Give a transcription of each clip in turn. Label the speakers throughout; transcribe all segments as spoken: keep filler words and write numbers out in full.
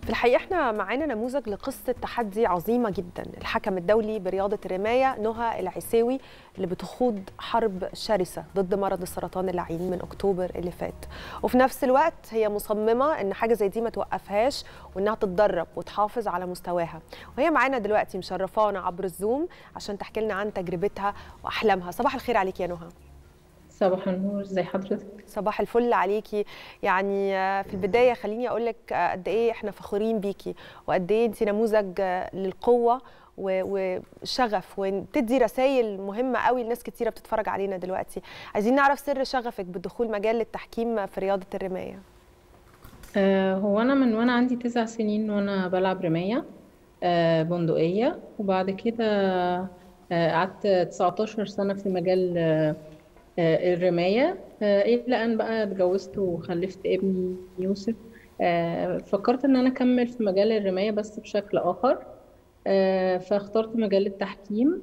Speaker 1: في الحقيقة احنا معانا نموذج لقصة تحدي عظيمة جدا، الحكم الدولي برياضة الرماية نهى العسيوي اللي بتخوض حرب شرسة ضد مرض السرطان اللعين من أكتوبر اللي فات، وفي نفس الوقت هي مصممة ان حاجة زي دي ما توقفهاش وانها تتدرب وتحافظ على مستواها. وهي معانا دلوقتي مشرفانا عبر الزوم عشان تحكي لنا عن تجربتها وأحلامها. صباح الخير عليك يا نهى.
Speaker 2: صباح النور، ازي حضرتك؟
Speaker 1: صباح الفل عليكي. يعني في البدايه خليني اقول لك قد ايه احنا فخورين بيكي، وقد ايه انت نموذج للقوه وشغف، وتدي رسائل مهمه قوي لناس كتيره بتتفرج علينا دلوقتي. عايزين نعرف سر شغفك بدخول مجال التحكيم في رياضه الرمايه.
Speaker 2: آه هو انا من وانا عندي تسع سنين وانا بلعب رمايه آه بندقيه، وبعد كده آه قعدت تسعتاشر سنه في مجال آه الرماية آه، إلى أن بقى اتجوزت وخلفت ابني يوسف. آه، فكرت إن أنا أكمل في مجال الرماية بس بشكل آخر، آه، فاخترت مجال التحكيم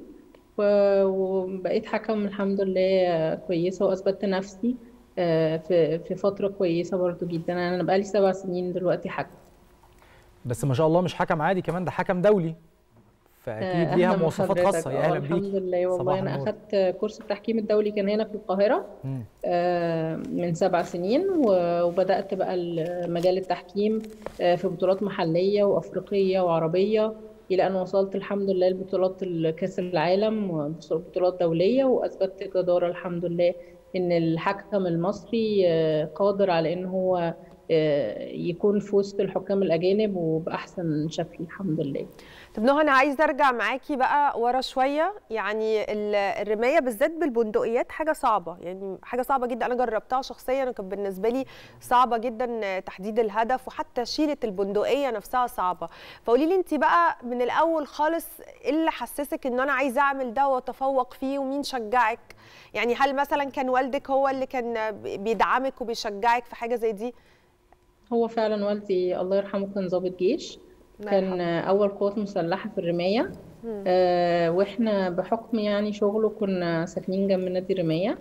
Speaker 2: وبقيت حكم الحمد لله كويسة، وأثبتت نفسي آه، في في فترة كويسة برضو جدا. أنا بقالي سبع سنين دلوقتي حكم.
Speaker 3: بس ما شاء الله مش حكم عادي، كمان ده حكم دولي، فاكيد ليها مواصفات خاصه. يا اهلا بيكي.
Speaker 2: الحمد لله والله انا اخدت كورس التحكيم الدولي كان هنا في القاهره آه من سبع سنين، وبدات بقى مجال التحكيم آه في بطولات محليه وافريقيه وعربيه، الى ان وصلت الحمد لله لبطولات كاس العالم وبطولات دوليه، واثبتت جداره الحمد لله ان الحكم المصري آه قادر على ان هو يكون في وسط الحكام الأجانب وبأحسن شكل الحمد لله.
Speaker 1: طب نهى، أنا عايزة أرجع معاكي بقى ورا شوية. يعني الرماية بالذات بالبندقيات حاجة صعبة، يعني حاجة صعبة جدا. أنا جربتها شخصيا وكان بالنسبة لي صعبة جدا تحديد الهدف، وحتى شيلة البندقية نفسها صعبة. فقولي لي أنت بقى من الأول خالص إيه اللي حسسك إن أنا عايزة أعمل ده وأتفوق فيه، ومين شجعك؟ يعني هل مثلا كان والدك هو اللي كان بيدعمك وبيشجعك في حاجة زي دي؟
Speaker 2: هو فعلا والدي الله يرحمه كان ضابط جيش، كان أول قوات مسلحة في الرماية. آه وإحنا بحكم يعني شغله كنا ساكنين جنب نادي الرماية،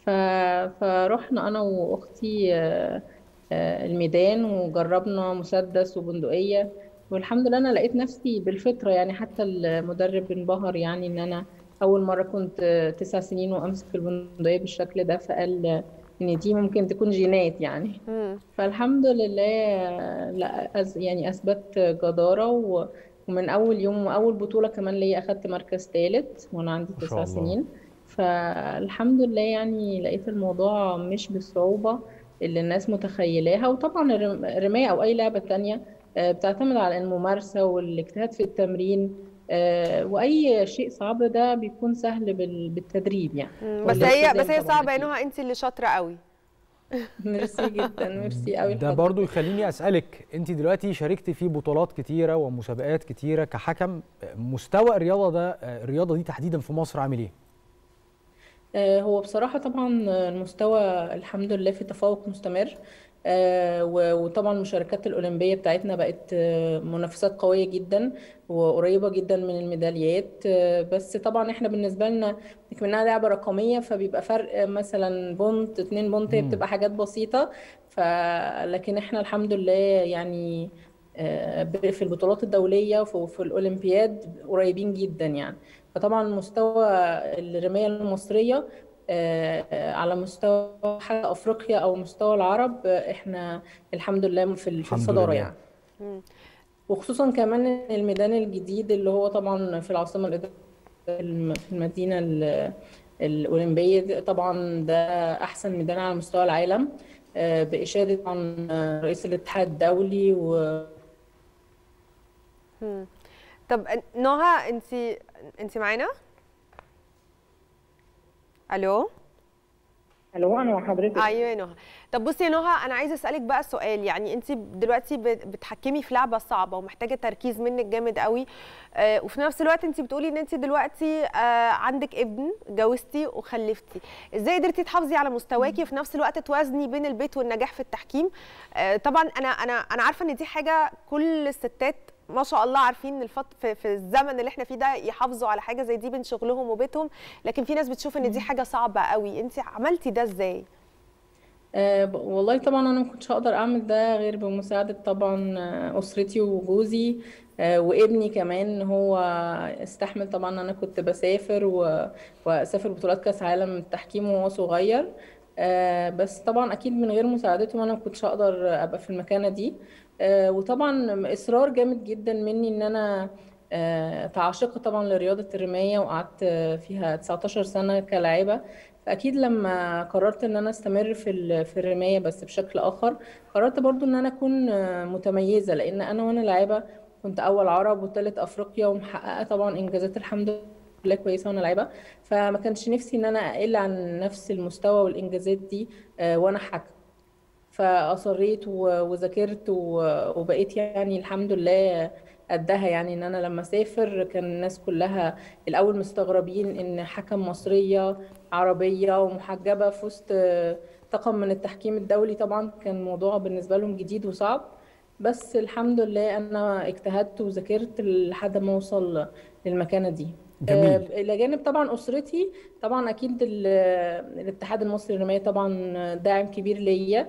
Speaker 2: فرحنا أنا وأختي آه آه الميدان وجربنا مسدس وبندقية، والحمد لله أنا لقيت نفسي بالفطرة. يعني حتى المدرب انبهر يعني إن أنا أول مرة كنت تسع سنين وأمسك البندقية بالشكل ده، فقال ان دي ممكن تكون جينات يعني. مم. فالحمد لله لا يعني اثبت جداره، ومن اول يوم واول بطوله كمان ليا اخدت مركز ثالث وانا عندي تسع سنين. فالحمد لله يعني لقيت الموضوع مش بالصعوبه اللي الناس متخيلاها. وطبعا الرمايه او اي لعبه تانية بتعتمد على الممارسه والاجتهاد في التمرين، واي شيء صعب ده بيكون سهل بالتدريب يعني.
Speaker 1: بس هي بس هي صعبه يا نهى، انت اللي شاطره قوي.
Speaker 2: ميرسي جدا، ميرسي قوي.
Speaker 3: ده برضو يخليني اسالك، انت دلوقتي شاركتي في بطولات كتيره ومسابقات كتيره كحكم، مستوى الرياضه ده الرياضه دي تحديدا في مصر عامل ايه؟
Speaker 2: هو بصراحه طبعا المستوى الحمد لله في تفوق مستمر، وطبعا المشاركات الأولمبية بتاعتنا بقت منافسات قوية جدا وقريبة جدا من الميداليات. بس طبعا احنا بالنسبة لنا كمنها لعبة رقمية، فبيبقى فرق مثلا بونت اتنين بونت، هي بتبقى حاجات بسيطة. لكن احنا الحمد لله يعني في البطولات الدولية وفي الأولمبياد قريبين جدا يعني. فطبعا مستوى الرماية المصرية على مستوى حتى افريقيا او مستوى العرب احنا الحمد لله في في الصداره يعني. وخصوصا كمان الميدان الجديد اللي هو طبعا في العاصمه الاداريه في المدينه الاولمبيه، طبعا ده احسن ميدان على مستوى العالم باشاده عن رئيس الاتحاد الدولي. و
Speaker 1: طب نهى، انت انت معانا؟ الو
Speaker 2: الو، انا مع حضرتك.
Speaker 1: ايوه يا نهى. طب بصي يا نهى، انا عايزه اسالك بقى سؤال. يعني انت دلوقتي بتحكمي في لعبه صعبه ومحتاجه تركيز منك جامد قوي، آه وفي نفس الوقت انت بتقولي ان انت دلوقتي آه عندك ابن، جوزتي وخلفتي. ازاي قدرتي تحافظي على مستواكي وفي نفس الوقت توازني بين البيت والنجاح في التحكيم؟ آه طبعا انا انا انا عارفه ان دي حاجه كل الستات ما شاء الله عارفين الفط... في... في الزمن اللي احنا فيه ده يحافظوا على حاجه زي دي بين شغلهم وبيتهم، لكن في ناس بتشوف ان دي حاجه صعبه قوي. انت عملتي ده ازاي؟
Speaker 2: أه والله طبعا انا ما كنتش هقدر اعمل ده غير بمساعده طبعا آه، اسرتي وجوزي أه وابني كمان. هو استحمل طبعا. انا كنت بسافر و... واسافر بطولات كاس عالم التحكيم وهو صغير. أه بس طبعا اكيد من غير مساعدتهم انا ما كنتش هقدر ابقى في المكانه دي. أه وطبعا اصرار جامد جدا مني ان انا أه تعشقت طبعا لرياضه الرمايه، وقعدت فيها تسعتاشر سنه كلاعبه. فاكيد لما قررت ان انا استمر في ال- في الرمايه بس بشكل اخر، قررت برضو ان انا اكون آه، متميزه، لان انا وانا لاعبه كنت اول عرب وثالث افريقيا ومحققه طبعا انجازات الحمد لله كويسه وانا لاعبه. فما كانش نفسي ان انا اقل عن نفس المستوى والانجازات دي آه، وانا حكم. فاصريت و- وذاكرت و- وبقيت يعني الحمد لله قدها. يعني ان انا لما اسافر كان الناس كلها الاول مستغربين ان حكم مصريه عربيه ومحجبه في وسط طاقم من التحكيم الدولي. طبعا كان الموضوع بالنسبه لهم جديد وصعب، بس الحمد لله انا اجتهدت وذاكرت لحد ما اوصل للمكانه دي. آه،
Speaker 3: جميل.
Speaker 2: الى جانب طبعا اسرتي، طبعا اكيد ال- الاتحاد المصري للرمايه طبعا داعم كبير ليا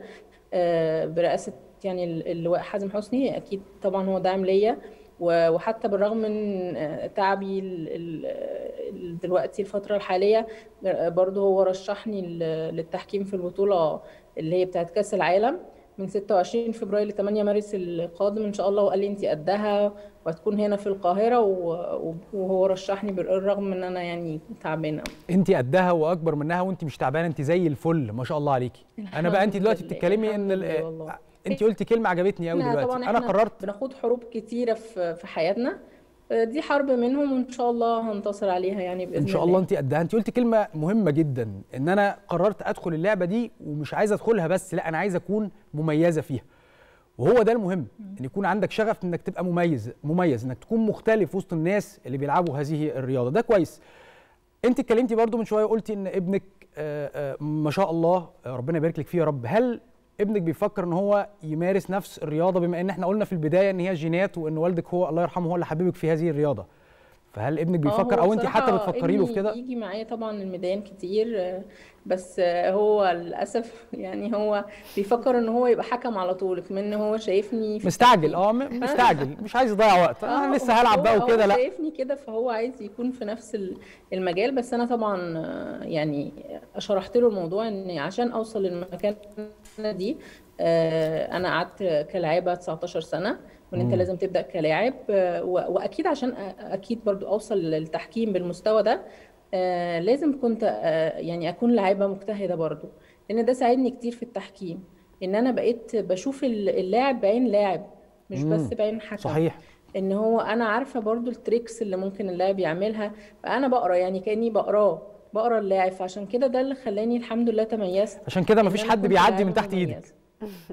Speaker 2: آه، برئاسة يعني اللواء حازم حسني. أكيد طبعا هو داعم ليا، و- وحتى بالرغم من آه، تعبي ال- ال- ال- دلوقتي الفترة الحالية آه، برضه هو رشحني ل- للتحكيم في البطولة اللي هي بتاعت كأس العالم من ستة وعشرين فبراير ل ثمانية مارس القادم إن شاء الله. وقال لي أنت قدها وهتكون هنا في القاهرة، و- وهو رشحني بالرغم من أن أنا يعني تعبانة.
Speaker 3: انت قدها واكبر منها وانت مش تعبانه، انت زي الفل ما شاء الله عليكي. انا بقى انت
Speaker 2: الحمد
Speaker 3: دلوقتي
Speaker 2: لله
Speaker 3: بتتكلمي ان
Speaker 2: الحمد
Speaker 3: ال-
Speaker 2: لله والله.
Speaker 3: انت قلتي كلمه عجبتني قوي
Speaker 2: احنا
Speaker 3: دلوقتي.
Speaker 2: طبعا
Speaker 3: انا
Speaker 2: احنا
Speaker 3: قررت
Speaker 2: بنخوض حروب كتيرة في في حياتنا، دي حرب منهم وان شاء الله هنتصر عليها يعني
Speaker 3: ان
Speaker 2: بإذن
Speaker 3: شاء الله
Speaker 2: الله.
Speaker 3: انت قدها. انت قلتي كلمه مهمه جدا، ان انا قررت ادخل اللعبه دي ومش عايز ادخلها بس، لا انا عايز اكون مميزه فيها. وهو ده المهم، ان يكون عندك شغف انك تبقى مميز مميز انك تكون مختلف وسط الناس اللي بيلعبوا هذه الرياضه. ده كويس. انت اتكلمتي برضو من شويه وقلتي ان ابنك آآ آآ ما شاء الله ربنا يبارك لك فيه يا رب. هل ابنك بيفكر ان هو يمارس نفس الرياضه، بما ان احنا قلنا في البدايه ان هي جينات وان والدك هو الله يرحمه هو اللي حببك في هذه الرياضه؟ فهل ابنك
Speaker 2: اه
Speaker 3: بيفكر
Speaker 2: هو
Speaker 3: او انت حتى
Speaker 2: بصراحة
Speaker 3: بتفكري له في
Speaker 2: ابني
Speaker 3: كده؟
Speaker 2: بيجي معايا طبعا الميدان كتير، آه، بس آه، هو للأسف يعني هو بيفكر ان هو يبقى حكم على طول كمان ان هو شايفني في
Speaker 3: مستعجل.
Speaker 2: التحكيم.
Speaker 3: اه م- مستعجل مش عايز يضيع وقت. انا
Speaker 2: اه
Speaker 3: لسه هلعب بقى
Speaker 2: هو هو
Speaker 3: وكده. لا
Speaker 2: شايفني كده فهو عايز يكون في نفس ال- المجال. بس انا طبعا آه، يعني شرحت له الموضوع ان عشان اوصل للمكان دي آه، انا قعدت كلاعبة تسعتاشر سنة، وان انت
Speaker 3: مم.
Speaker 2: لازم تبدأ كلاعب آه، و- واكيد عشان أ- اكيد برضو اوصل للتحكيم بالمستوى ده آه، لازم كنت آه، يعني اكون لاعبة مجتهدة برضو، لان ده ساعدني كتير في التحكيم. ان انا بقيت بشوف اللاعب بعين لاعب مش بس
Speaker 3: مم.
Speaker 2: بعين حكم.
Speaker 3: صحيح.
Speaker 2: ان هو انا عارفه برضو التريكس اللي ممكن اللاعب يعملها، فانا بقرا يعني كاني بقراه بقرا اللاعب. فعشان كده ده اللي خلاني الحمد لله تميزت،
Speaker 3: عشان كده
Speaker 2: ان
Speaker 3: مفيش
Speaker 2: انا
Speaker 3: حد
Speaker 2: كنت
Speaker 3: بيعدي من
Speaker 2: لاعبه
Speaker 3: تحت
Speaker 2: مميزه.
Speaker 3: ايدك.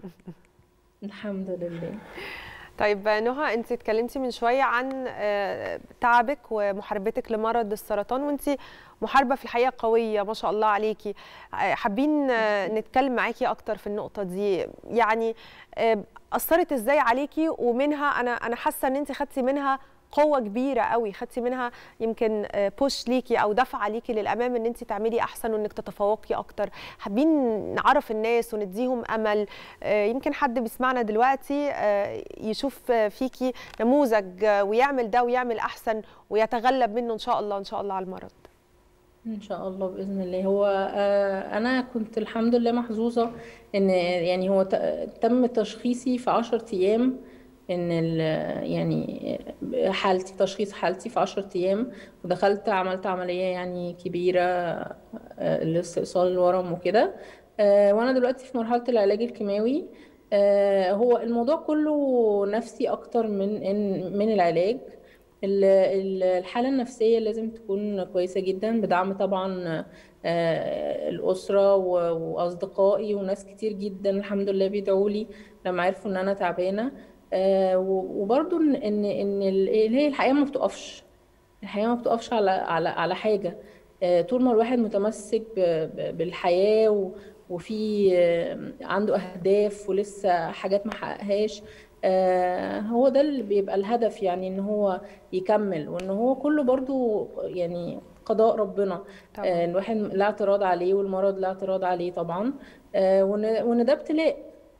Speaker 2: الحمد لله.
Speaker 1: طيب نهى، انت اتكلمتي من شويه عن آه، تعبك ومحاربتك لمرض السرطان، وانت محاربه في الحقيقه قويه ما شاء الله عليكي. آه، حابين آه، نتكلم معاكي اكتر في النقطه دي. يعني آه، اثرت ازاي عليكي؟ ومنها انا انا حاسه ان انت خدتي منها قوه كبيره قوي، خدتي منها يمكن بوش ليكي او دفعه ليكي للامام ان انت تعملي احسن وانك تتفوقي اكتر. حابين نعرف الناس ونديهم امل. آه، يمكن حد بيسمعنا دلوقتي آه، يشوف فيكي نموذج آه، ويعمل ده ويعمل احسن ويتغلب منه ان شاء الله ان شاء الله على المرض.
Speaker 2: ان شاء الله باذن الله. هو آه، انا كنت الحمد لله محظوظه ان يعني هو ت- تم تشخيصي في عشرة ايام، ان ال يعني حالتي تشخيص حالتي في عشرة ايام. ودخلت عملت عمليه يعني كبيره آه، لاستئصال الورم وكده. آه، وانا دلوقتي في مرحله العلاج الكيماوي. آه، هو الموضوع كله نفسي اكتر من إن من العلاج. ال- ال- الحالة النفسية لازم تكون كويسة جدا بدعم طبعا آه، الأسرة و- وأصدقائي وناس كتير جدا الحمد لله بيدعوا لي لما عرفوا إن أنا تعبانة. آه، و- وبرضو إن إن إن ال- اللي هي الحياة ما بتقفش. الحياة ما بتقفش على على على حاجة. آه، طول ما الواحد متمسك ب- ب- بالحياة و- وفي آه، عنده أهداف ولسه حاجات ما حققهاش. آه، هو ده اللي بيبقى الهدف، يعني ان هو يكمل. وان هو كله برضو يعني قضاء ربنا.
Speaker 1: طبعا.
Speaker 2: آه، الواحد لا اعتراض عليه، والمرض لا اعتراض عليه طبعا. آه، وان وإن ده ابتلاء،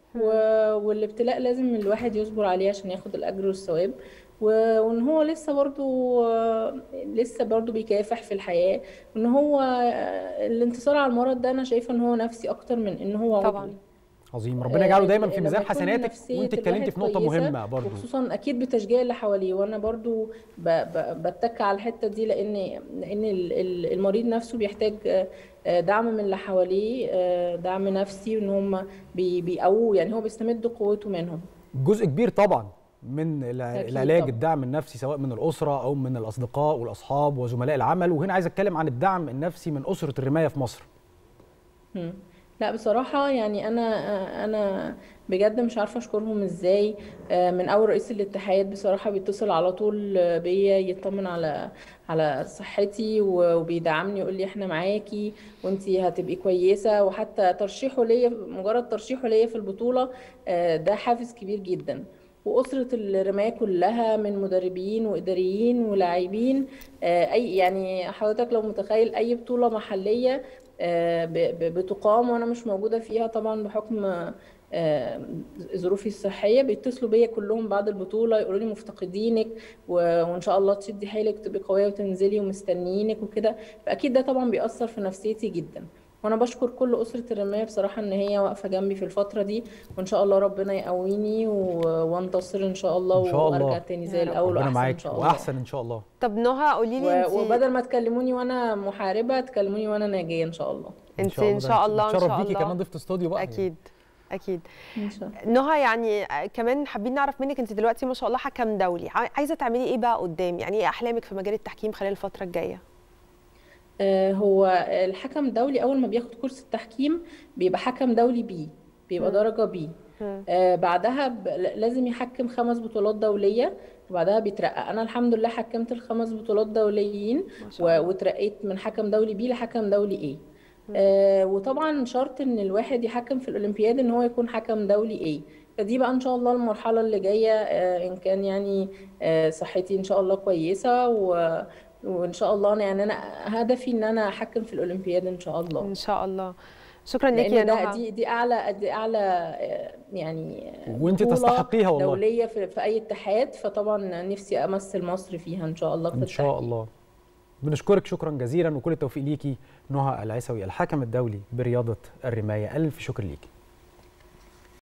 Speaker 2: و- والابتلاء لازم الواحد يصبر عليه عشان ياخد الاجر والثواب. و- وان هو لسه برضو آه، لسه برضو بيكافح في الحياة، وان هو آه، الانتصار على المرض ده انا شايفه ان هو نفسي اكتر من ان هو عضوي.
Speaker 1: طبعا.
Speaker 3: عظيم، ربنا يجعله دايما
Speaker 2: آه،
Speaker 3: في
Speaker 2: لما
Speaker 3: ميزان
Speaker 2: يكون
Speaker 3: حسناتك.
Speaker 2: نفسية
Speaker 3: وانت اتكلمتي
Speaker 2: الواحد
Speaker 3: في نقطه
Speaker 2: كويسة،
Speaker 3: مهمه برضو.
Speaker 2: وخصوصا اكيد بتشجيع اللي حواليه، وانا برضو ب- ب- بتك على الحتة دي، لان لان ال- ال- المريض نفسه بيحتاج آه، آه، دعم من اللي حواليه، آه، دعم نفسي، وان هم بي- بيقووه، يعني هو بيستمد قوته منهم.
Speaker 3: جزء كبير طبعا من الع-
Speaker 2: أكيد
Speaker 3: العلاج
Speaker 2: طبعا.
Speaker 3: الدعم النفسي، سواء من الاسره او من الاصدقاء والاصحاب وزملاء العمل. وهنا عايز اتكلم عن الدعم النفسي من اسره الرمايه في مصر.
Speaker 2: مم. لا بصراحة يعني أنا أنا بجد مش عارفة أشكرهم إزاي. آه، من أول رئيس الاتحاد بصراحة بيتصل على طول بيا، يطمن على على صحتي، وبيدعمني، يقول لي إحنا معاكي وإنتي هتبقي كويسة. وحتى ترشيحه ليا، مجرد ترشيحه ليا في البطولة آه، ده حافز كبير جدا. وأسرة الرماية كلها من مدربين وإداريين ولاعبين، آه، أي يعني حضرتك لو متخيل أي بطولة محلية آه، ب- ب- بتقام وانا مش موجوده فيها طبعا بحكم آه، ظروفي الصحيه، بيتصلوا بيا كلهم بعد البطوله يقولوا لي مفتقدينك، و- وان شاء الله تشدي حيلك وتبقي قويه وتنزلي ومستنيينك وكده. فاكيد ده طبعا بيأثر في نفسيتي جدا. وانا بشكر كل اسره الرمايه بصراحه ان هي واقفه جنبي في الفتره دي، وان شاء الله ربنا يقويني و- وانتصر ان شاء الله،
Speaker 3: ان شاء الله.
Speaker 2: وارجع تاني زي
Speaker 1: يا رب.
Speaker 2: الاول
Speaker 3: ربنا
Speaker 2: واحسن
Speaker 3: معاك
Speaker 2: ان شاء الله.
Speaker 3: واحسن ان شاء الله.
Speaker 1: طب نهى قولي لي
Speaker 2: و-
Speaker 1: انت
Speaker 2: وبدل ما تكلموني وانا محاربه تكلموني وانا ناجيه ان شاء الله.
Speaker 1: انت ان شاء الله ان
Speaker 3: نتشرف
Speaker 1: شاء
Speaker 3: بيكي
Speaker 1: الله
Speaker 3: كمان ضيفة استوديو بقى.
Speaker 1: اكيد اكيد.
Speaker 2: ان شاء الله.
Speaker 1: نهى يعني كمان حابين نعرف منك، انت دلوقتي ما شاء الله حكم دولي، عايزه تعملي ايه بقى قدام؟ يعني ايه احلامك في مجال التحكيم خلال الفتره الجايه؟
Speaker 2: آه، هو الحكم الدولي اول ما بياخد كورس التحكيم بيبقى حكم دولي بي، بيبقى
Speaker 1: مم.
Speaker 2: درجة بي.
Speaker 1: مم.
Speaker 2: آه، بعدها ب- لازم يحكم خمس بطولات دولية، وبعدها بيترقى. انا الحمد لله حكمت الخمس بطولات دوليين،
Speaker 1: ما شاء
Speaker 2: و-
Speaker 1: الله.
Speaker 2: واترقيت من حكم دولي بي لحكم دولي ايه.
Speaker 1: مم.
Speaker 2: آه، وطبعا شرط ان الواحد يحكم في الاولمبياد ان هو يكون حكم دولي ايه. فدي بقى ان شاء الله المرحلة اللي جاية، آه، ان كان يعني آه، صحتي ان شاء الله كويسة، و وان شاء الله يعني انا هدفي ان انا احكم في الاولمبياد ان شاء الله.
Speaker 1: ان شاء الله. شكرا ليكي يا
Speaker 2: لان ده
Speaker 1: نهى.
Speaker 2: دي دي اعلى دي اعلى آه، يعني
Speaker 3: وانت
Speaker 2: بطولة
Speaker 3: تستحقيها والله.
Speaker 2: دوليه في, في اي اتحاد، فطبعا نفسي امثل مصر فيها ان شاء الله في
Speaker 3: ان شاء
Speaker 2: التحكيم.
Speaker 3: الله. بنشكرك شكرا جزيلا وكل التوفيق ليكي نهى العيسوي، الحكم الدولي برياضه الرمايه. الف شكر ليكي.